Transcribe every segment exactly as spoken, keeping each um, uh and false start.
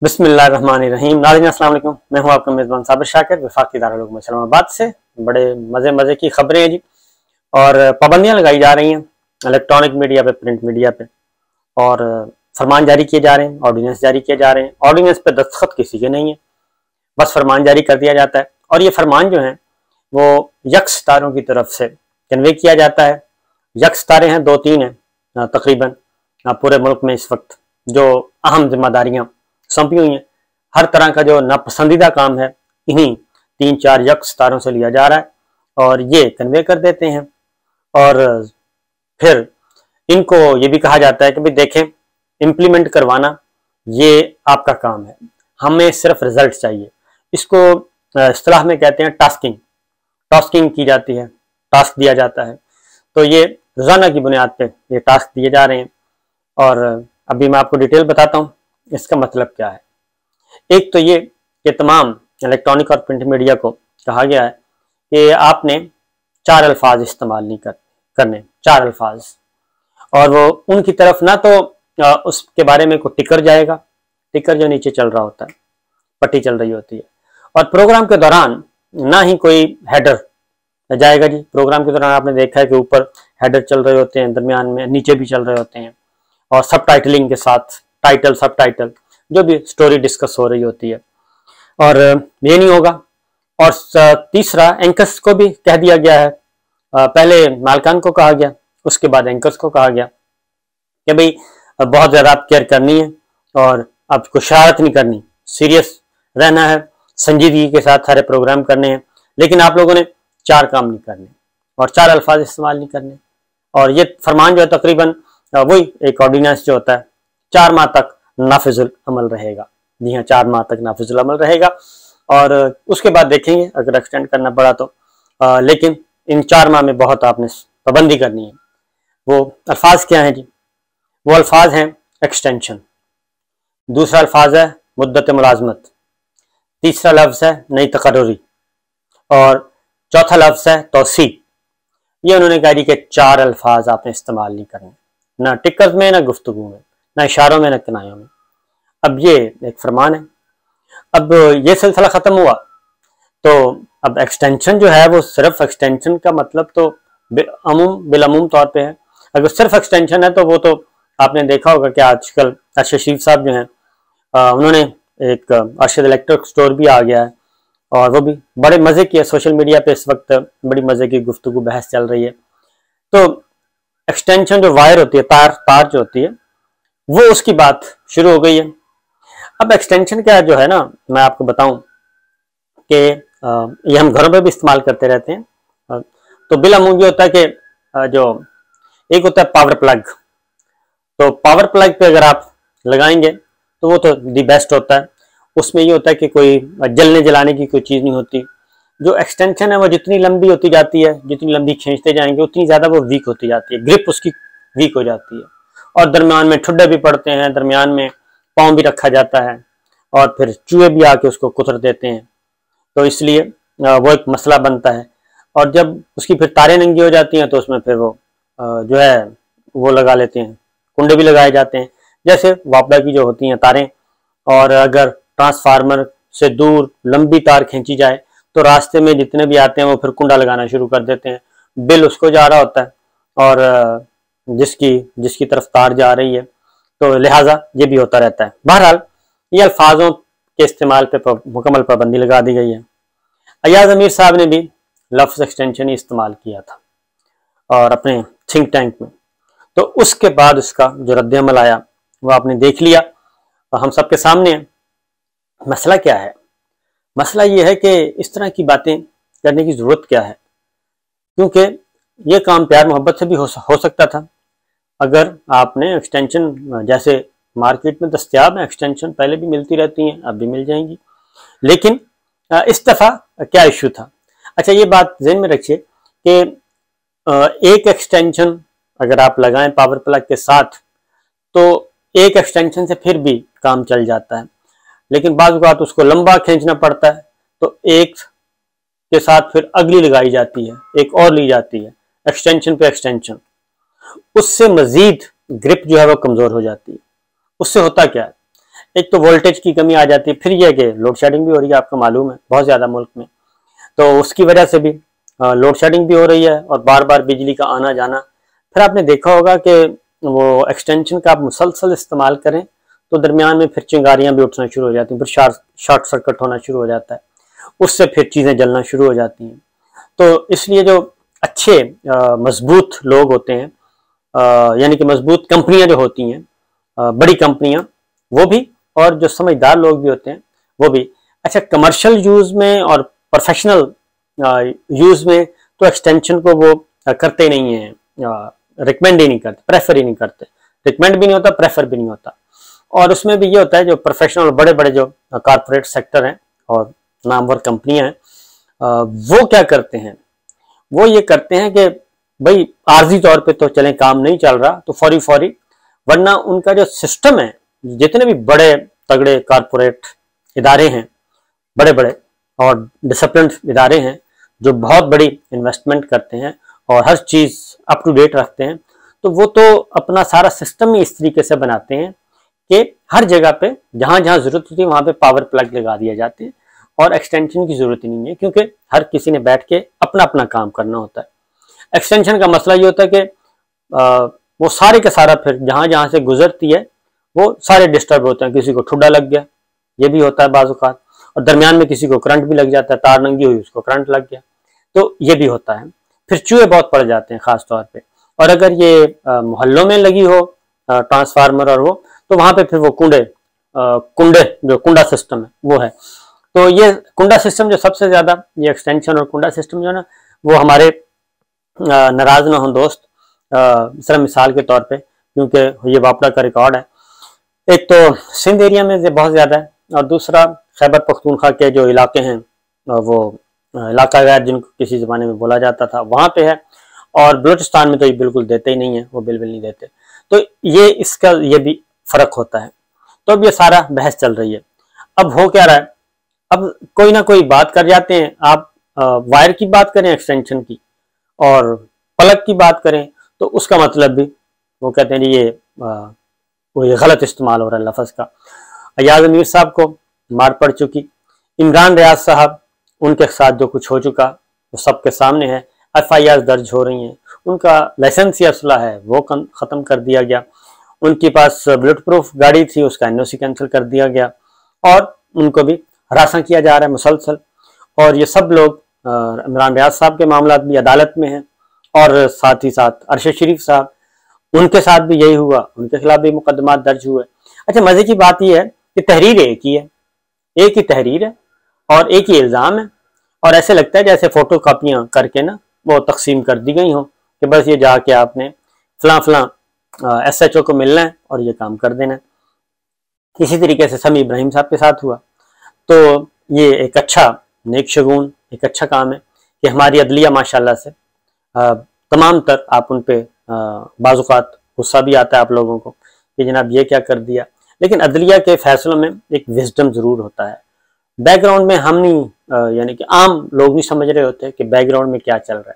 बिस्मिल्लाहिर्रहमानिर्रहीम। नाज़रीन अस्सलाम वालेकुम, मैं हूं आपका मेज़बान साबिर शाकिर वफाकी दारुल उलूम इस्लामाबाद से। बड़े मज़े मज़े की खबरें हैं जी, और पाबंदियां लगाई जा रही हैं इलेक्ट्रॉनिक मीडिया पे, प्रिंट मीडिया पे, और फरमान जारी किए जा रहे हैं, ऑर्डिनेंस जारी किए जा रहे हैं। ऑर्डिनेंस पे दस्तखत किसी के नहीं है, बस फरमान जारी कर दिया जाता है। और ये फरमान जो है वो यक्स तारों की तरफ से कन्वे किया जाता है। यक्स तारे हैं, दो तीन हैं तकरीबन पूरे मुल्क में इस वक्त, जो अहम जिम्मेदारियां सौंपी हुई हैं। हर तरह का जो नापसंदीदा काम है इन्हीं तीन चार यक्स तारों से लिया जा रहा है, और ये कन्वे कर देते हैं। और फिर इनको ये भी कहा जाता है कि भाई देखें, इम्प्लीमेंट करवाना ये आपका काम है, हमें सिर्फ रिजल्ट चाहिए। इसको इस्तिलाह में कहते हैं टास्किंग। टास्किंग की जाती है, टास्क दिया जाता है। तो ये रोजाना की बुनियाद पे ये टास्क दिए जा रहे हैं, और अभी मैं आपको डिटेल बताता हूँ इसका मतलब क्या है। एक तो ये कि तमाम इलेक्ट्रॉनिक और प्रिंट मीडिया को कहा गया है कि आपने चार अल्फाज इस्तेमाल नहीं कर करने, चार अल्फाज। और वो उनकी तरफ ना तो उसके बारे में कोई टिकर जाएगा, टिकर जो नीचे चल रहा होता है, पट्टी चल रही होती है, और प्रोग्राम के दौरान ना ही कोई हेडर जाएगा जी। प्रोग्राम के दौरान आपने देखा है कि ऊपर हेडर चल रहे होते हैं, दरमियान में नीचे भी चल रहे होते हैं, और सब टाइटलिंग के साथ, टाइटल सब टाइटल, जो भी स्टोरी डिस्कस हो रही होती है। और ये नहीं होगा। और तीसरा, एंकर्स को भी कह दिया गया है। पहले मालकान को कहा गया, उसके बाद एंकर्स को कहा गया कि भाई बहुत ज्यादा आप केयर करनी है, और आपको शरारत नहीं करनी, सीरियस रहना है, संजीदगी के साथ सारे प्रोग्राम करने हैं, लेकिन आप लोगों ने चार काम नहीं करने और चार अल्फाज इस्तेमाल नहीं करने। और ये फरमान जो है तकरीबन वही एक ऑर्डिनेंस जो होता है, चार माह तक नाफिजुल अमल रहेगा। जी हाँ, चार माह तक नाफिजुल अमल रहेगा, और उसके बाद देखेंगे अगर एक्सटेंड करना पड़ा तो। आ, लेकिन इन चार माह में बहुत आपने पाबंदी करनी है। वो अल्फाज क्या हैं जी? वो अल्फाज हैं एक्सटेंशन, दूसरा अल्फाज है मुद्दत मुलाजमत, तीसरा लफ्ज है नई तकर्रुरी, और चौथा लफ्ज है तौसी। ये उन्होंने कहा कि चार अल्फाज आपने इस्तेमाल नहीं करने, ना टिकर्स में, ना गुफ्तगू में, ना इशारों में, ना किनायों में। अब ये एक फरमान है। अब ये सिलसिला खत्म हुआ तो अब एक्सटेंशन जो है वो सिर्फ एक्सटेंशन का मतलब तो अमूम बिलअमूम तौर पे है। अगर सिर्फ एक्सटेंशन है तो वो तो आपने देखा होगा कि आजकल अरशद शरीफ साहब जो हैं उन्होंने एक अरशद इलेक्ट्रिक स्टोर भी आ गया है, और वो भी बड़े मजे की है। सोशल मीडिया पे इस वक्त बड़ी मजे की गुफ्तगू बहस चल रही है। तो एक्सटेंशन जो वायर होती है, तार तार जो होती है, वो उसकी बात शुरू हो गई है। अब एक्सटेंशन क्या जो है ना, मैं आपको बताऊं कि ये हम घरों में भी इस्तेमाल करते रहते हैं। तो बिलअमूम ये होता है कि जो एक होता है पावर प्लग, तो पावर प्लग पे अगर आप लगाएंगे तो वो तो दी बेस्ट होता है। उसमें ये होता है कि कोई जलने जलाने की कोई चीज़ नहीं होती। जो एक्सटेंशन है वो जितनी लंबी होती जाती है, जितनी लंबी खींचते जाएंगे उतनी ज़्यादा वो वीक होती जाती है, ग्रिप उसकी वीक हो जाती है, और दरमियान में ठुड्डे भी पड़ते हैं, दरमियान में पाँव भी रखा जाता है, और फिर चूहे भी आके उसको कुतर देते हैं। तो इसलिए वो एक मसला बनता है। और जब उसकी फिर तारें नंगी हो जाती हैं तो उसमें फिर वो जो है वो लगा लेते हैं, कुंडे भी लगाए जाते हैं, जैसे वापडा की जो होती हैं तारें। और अगर ट्रांसफार्मर से दूर लंबी तार खींची जाए तो रास्ते में जितने भी आते हैं वो फिर कुंडा लगाना शुरू कर देते हैं। बिल उसको जा रहा होता है, और जिसकी जिसकी तरफ तार जा रही है, तो लिहाजा ये भी होता रहता है। बहरहाल ये अल्फाजों के इस्तेमाल पे मुकम्मल पाबंदी लगा दी गई है। अयाज अमीर साहब ने भी लफ्ज एक्सटेंशन ही इस्तेमाल किया था और अपने थिंक टैंक में, तो उसके बाद उसका जो रद्द-ए-अमल आया वो आपने देख लिया, और हम सबके सामने है। मसला क्या है? मसला ये है कि इस तरह की बातें करने की ज़रूरत क्या है, क्योंकि ये काम प्यार मोहब्बत से भी हो, हो सकता था। अगर आपने एक्सटेंशन, जैसे मार्केट में दस्तयाब है एक्सटेंशन, पहले भी मिलती रहती हैं, अब भी मिल जाएंगी, लेकिन इस दफ़ा क्या इशू था? अच्छा, ये बात ज़हन में रखिए कि एक एक्सटेंशन अगर आप लगाएं पावर प्लग के साथ तो एक एक्सटेंशन से फिर भी काम चल जाता है, लेकिन बाज़ औक़ात उसको लंबा खींचना पड़ता है, तो एक के साथ फिर अगली लगाई जाती है, एक और ली जाती है, एक्सटेंशन पे एक्सटेंशन। उससे मजीद ग्रिप जो है वो कमज़ोर हो जाती है। उससे होता क्या है, एक तो वोल्टेज की कमी आ जाती है, फिर यह कि लोड शेडिंग भी हो रही है, आपको मालूम है बहुत ज़्यादा मुल्क में, तो उसकी वजह से भी लोड शेडिंग भी हो रही है और बार बार बिजली का आना जाना। फिर आपने देखा होगा कि वो एक्सटेंशन का आप मुसलसल इस्तेमाल करें तो दरमियान में फिर चिंगारियां भी उठना शुरू हो जाती हैं, फिर शॉर्ट शॉर्ट सर्किट होना शुरू हो जाता है, उससे फिर चीज़ें जलना शुरू हो जाती हैं। तो इसलिए जो अच्छे मजबूत लोग होते हैं, यानी कि मजबूत कंपनियां जो होती हैं, बड़ी कंपनियां, वो भी, और जो समझदार लोग भी होते हैं वो भी, अच्छा कमर्शियल यूज़ में और प्रोफेशनल यूज़ में तो एक्सटेंशन को वो करते नहीं हैं, रिकमेंड ही नहीं करते, प्रेफर ही नहीं करते, रिकमेंड भी नहीं होता, प्रेफर भी नहीं होता। और उसमें भी ये होता है जो प्रोफेशनल बड़े बड़े जो कारपोरेट सेक्टर हैं और नामवर कंपनियां हैं, वो क्या करते हैं, वो ये करते हैं कि भाई आर्जी तौर पे तो चलें, काम नहीं चल रहा तो फौरी फौरी, वरना उनका जो सिस्टम है, जितने भी बड़े तगड़े कारपोरेट इदारे हैं, बड़े बड़े और डिसिप्लिन इदारे हैं जो बहुत बड़ी इन्वेस्टमेंट करते हैं और हर चीज़ अप टू डेट रखते हैं, तो वो तो अपना सारा सिस्टम ही इस तरीके से बनाते हैं कि हर जगह पे जहाँ जहाँ जरूरत होती है वहाँ पे पावर प्लग लगा दिए जाते हैं और एक्सटेंशन की जरूरत ही नहीं है, क्योंकि हर किसी ने बैठ के अपना अपना काम करना होता है। एक्सटेंशन का मसला ये होता है कि वो सारे के सारा फिर जहाँ जहाँ से गुजरती है वो सारे डिस्टर्ब होते हैं, किसी को ठुड्डा लग गया, ये भी होता है बाज़-औक़ात, और दरमियान में किसी को करंट भी लग जाता है, तार नंगी हुई उसको करंट लग गया, तो ये भी होता है। फिर चूहे बहुत पड़ जाते हैं खास तौर पे, और अगर ये मोहल्लों में लगी हो ट्रांसफार्मर और वो, तो वहां पे फिर वो कुंडे कुंडे जो कुंडा सिस्टम है वो है। तो ये कुंडा सिस्टम जो सबसे ज्यादा, ये एक्सटेंशन और कुंडा सिस्टम जो है ना, वो हमारे नाराज ना हो दोस्त, सिर्फ मिसाल के तौर पे, क्योंकि ये वापड़ा का रिकॉर्ड है, एक तो सिंध एरिया में ये बहुत ज्यादा है, और दूसरा खैबर पख्तूनख्वा के जो इलाके हैं, वो इलाका गैर जिनको किसी ज़माने में बोला जाता था, वहाँ पे है, और बलूचिस्तान में तो ये बिल्कुल देते ही नहीं है, वो बिल्कुल नहीं देते। तो ये इसका ये भी फ़र्क होता है। तो अब ये सारा बहस चल रही है। अब हो क्या रहा है, अब कोई ना कोई बात कर जाते हैं, आप वायर की बात करें, एक्सटेंशन की, और प्लग की बात करें, तो उसका मतलब भी वो कहते हैं ये आ, वो ये गलत इस्तेमाल हो रहा है लफ्ज़ का। अयाज अमीर साहब को मार पड़ चुकी, इमरान रियाज साहब, उनके साथ जो कुछ हो चुका वो सबके सामने है, एफ आई आर दर्ज हो रही हैं, उनका लाइसेंसी असला है वो ख़त्म कर दिया गया, उनके पास बुलेट प्रूफ गाड़ी थी उसका एन ओ सी कैंसिल कर दिया गया, और उनको भी हरासा किया जा रहा है मुसलसल। और ये सब लोग, इमरान रियाज साहब के मामला भी अदालत में हैं, और साथ ही साथ अरशद शरीफ साहब, उनके साथ भी यही हुआ, उनके खिलाफ भी मुकदमा दर्ज हुए। अच्छा मजे की बात यह है कि तहरीर एक ही है, एक ही तहरीर है और एक ही इल्ज़ाम है, और ऐसे लगता है जैसे फोटो कापियाँ करके ना वो तकसीम कर दी गई हों कि बस ये जाके आपने फलां फलां एस एच ओ को मिलना है और ये काम कर देना है। इसी तरीके से समी इब्राहिम साहब के साथ हुआ। तो ये एक अच्छा नेक शगुन, एक अच्छा काम है कि हमारी अदलिया माशाल्लाह से तमाम तर, आप उन पर बाज़-औक़ात गुस्सा भी आता है आप लोगों को कि जनाब ये क्या कर दिया, लेकिन अदलिया के फैसलों में एक विजडम ज़रूर होता है। बैकग्राउंड में हम नहीं, यानी कि आम लोग नहीं समझ रहे होते कि बैकग्राउंड में क्या चल रहा है,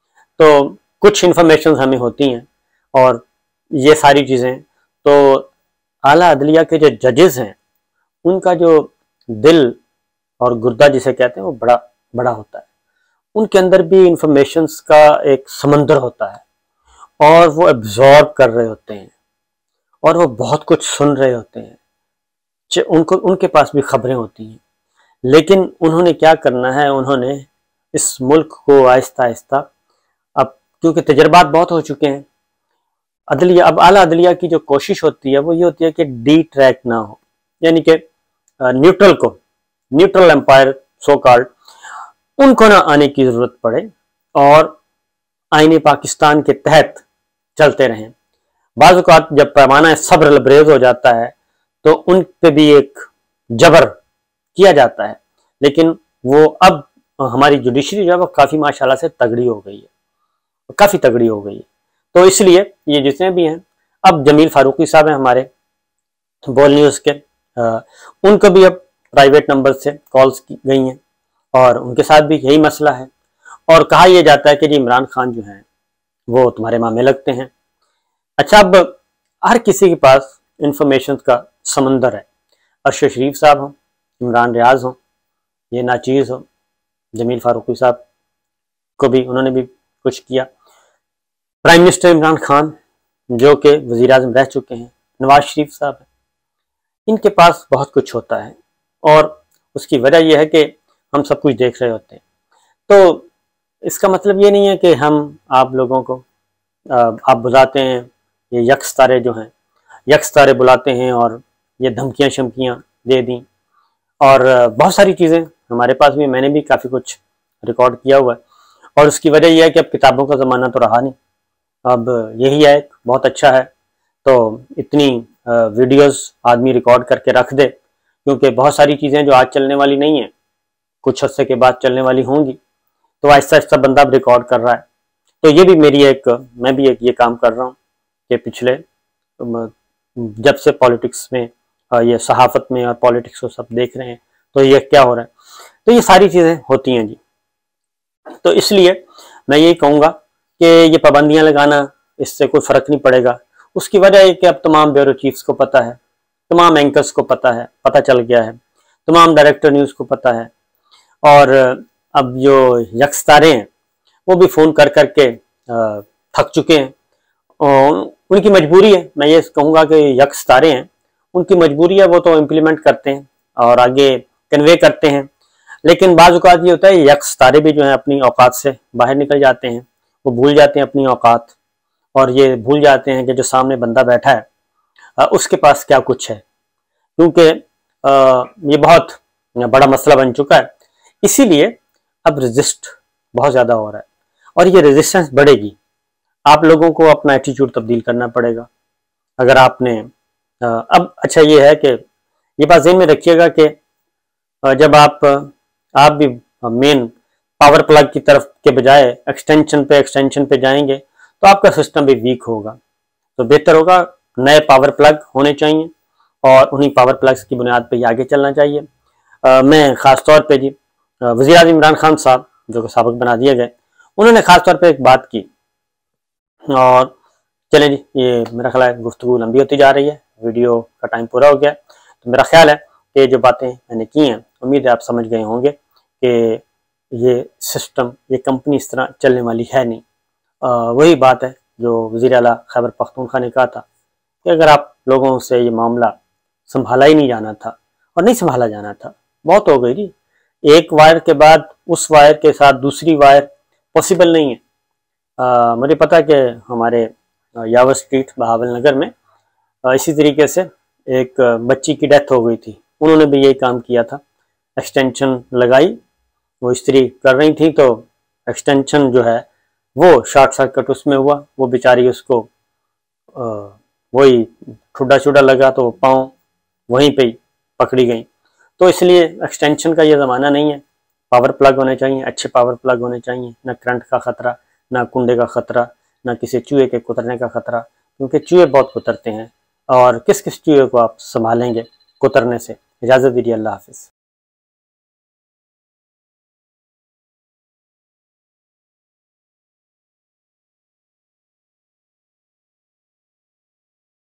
तो कुछ इन्फॉर्मेशन हमें होती हैं, और ये सारी चीज़ें तो आला अदलिया के जो जजेस हैं उनका जो दिल और गुर्दा जिसे कहते हैं वो बड़ा बड़ा होता है, उनके अंदर भी इंफॉर्मेशंस का एक समंदर होता है, और वो एब्जॉर्ब कर रहे होते हैं, और वो बहुत कुछ सुन रहे होते हैं, उनको उनके पास भी खबरें होती हैं, लेकिन उन्होंने क्या करना है, उन्होंने इस मुल्क को आहिस्ता आहिस्ता, अब क्योंकि तजर्बात बहुत हो चुके हैं, अदलिया, अब आला अदलिया की जो कोशिश होती है वो ये होती है कि डी ट्रैक ना हो, यानी कि न्यूट्रल को, न्यूट्रल एम्पायर सो कॉल्ड, उनको ना आने की ज़रूरत पड़े और आईने पाकिस्तान के तहत चलते रहें। बाज़ औक़ात जब पैमाना सब्र लबरेज हो जाता है तो उन पे भी एक जबर किया जाता है, लेकिन वो अब हमारी जुडिशरी जो है वो काफ़ी माशाल्लाह से तगड़ी हो गई है, काफ़ी तगड़ी हो गई है। तो इसलिए ये जितने भी हैं, अब जमील फारूकी साहब हैं हमारे बोल न्यूज़ के, आ, उनको भी अब प्राइवेट नंबर से कॉल्स की गई हैं और उनके साथ भी यही मसला है, और कहा यह जाता है कि जी इमरान खान जो हैं वो तुम्हारे मामे लगते हैं। अच्छा, अब हर किसी के पास इंफॉर्मेशन का समंदर है, अरशद शरीफ साहब हों, इमरान रियाज हों, ये नाचीज़ हो, जमील फारूकी साहब को भी उन्होंने भी कुछ किया, प्राइम मिनिस्टर इमरान खान जो कि वज़ीर आज़म रह चुके हैं, नवाज शरीफ साहब हैं, इनके पास बहुत कुछ होता है और उसकी वजह यह है कि हम सब कुछ देख रहे होते हैं। तो इसका मतलब ये नहीं है कि हम आप लोगों को आप बुलाते हैं, ये यक्स तारे जो हैं यक्स तारे बुलाते हैं और ये धमकियाँ शमकियाँ दे दी, और बहुत सारी चीज़ें हमारे पास भी, मैंने भी काफ़ी कुछ रिकॉर्ड किया हुआ है। और उसकी वजह यह है कि अब किताबों का ज़माना तो रहा नहीं, अब यही है बहुत अच्छा है तो इतनी वीडियोस आदमी रिकॉर्ड करके रख दे, क्योंकि बहुत सारी चीज़ें जो आज चलने वाली नहीं है कुछ अर्से के बाद चलने वाली होंगी, तो आहिस्ता आहिस्ता बंदा रिकॉर्ड कर रहा है। तो ये भी मेरी एक मैं भी एक ये काम कर रहा हूँ कि पिछले जब से पॉलिटिक्स में, ये सहाफ़त में और पॉलिटिक्स को सब देख रहे हैं तो ये क्या हो रहा है, तो ये सारी चीज़ें होती हैं जी। तो इसलिए मैं यही कहूँगा कि ये पाबंदियाँ लगाना, इससे कोई फ़र्क नहीं पड़ेगा। उसकी वजह है कि अब तमाम ब्यूरो चीफ्स को पता है, तमाम एंकर्स को पता है, पता चल गया है, तमाम डायरेक्टर न्यूज़ को पता है, और अब जो यक्स तारे हैं वो भी फ़ोन कर कर के थक चुके हैं और उनकी मजबूरी है। मैं ये कहूँगा कि यक्स तारे हैं, उनकी मजबूरी है, वो तो इम्प्लीमेंट करते हैं और आगे कन्वे करते हैं, लेकिन बाज़ औक़ात ये होता है यक्स तारे भी जो हैं अपनी औकात से बाहर निकल जाते हैं, वो भूल जाते हैं अपनी औकात, और ये भूल जाते हैं कि जो सामने बंदा बैठा है उसके पास क्या कुछ है, क्योंकि ये बहुत बड़ा मसला बन चुका है। इसीलिए अब रेजिस्ट बहुत ज़्यादा हो रहा है और ये रेजिस्टेंस बढ़ेगी। आप लोगों को अपना एटीट्यूड तब्दील करना पड़ेगा। अगर आपने अब अच्छा ये है कि ये बात ज़हन में रखिएगा कि जब आप आप भी मेन पावर प्लग की तरफ के बजाय एक्सटेंशन पे एक्सटेंशन पे जाएंगे तो आपका सिस्टम भी वीक होगा। तो बेहतर होगा नए पावर प्लग होने चाहिए और उन्हीं पावर प्लग्स की बुनियाद पे ही आगे चलना चाहिए। आ, मैं ख़ास तौर पे जी वज़ीर आज़म इमरान खान साहब जो कि साबिक बना दिए गए, उन्होंने ख़ास तौर पे एक बात की, और चलें जी, ये मेरा ख्याल है गुफ्तगू लंबी होती जा रही है, वीडियो का टाइम पूरा हो गया, तो मेरा ख्याल है कि जो बातें मैंने की हैं उम्मीद है आप समझ गए होंगे कि ये सिस्टम, ये कंपनी इस तरह चलने वाली है नहीं। आ, वही बात है जो वज़ीर आला खैबर पख्तूनख्वा ने कहा था कि अगर आप लोगों से ये मामला संभाला ही नहीं जाना था और नहीं संभाला जाना था, बहुत हो गई जी, एक वायर के बाद उस वायर के साथ दूसरी वायर पॉसिबल नहीं है। आ, मुझे पता है कि हमारे यावर स्ट्रीट बहावल नगर में आ, इसी तरीके से एक बच्ची की डेथ हो गई थी, उन्होंने भी यही काम किया था, एक्सटेंशन लगाई, वो इस्त्री कर रही थी तो एक्सटेंशन जो है वो शॉर्ट सर्किट उसमें हुआ, वो बेचारी उसको वही ठुड्डा शुड्डा लगा तो पाँव वहीं पे ही पकड़ी गई। तो इसलिए एक्सटेंशन का ये ज़माना नहीं है, पावर प्लग होने चाहिए, अच्छे पावर प्लग होने चाहिए, ना करंट का ख़तरा, ना कुंडे का ख़तरा, ना किसी चूहे के कुतरने का ख़तरा, क्योंकि चूहे बहुत कुतरते हैं और किस किस चूहे को आप संभालेंगे कुतरने से। इजाज़त दीजिए, अल्लाह हाफ़िज़।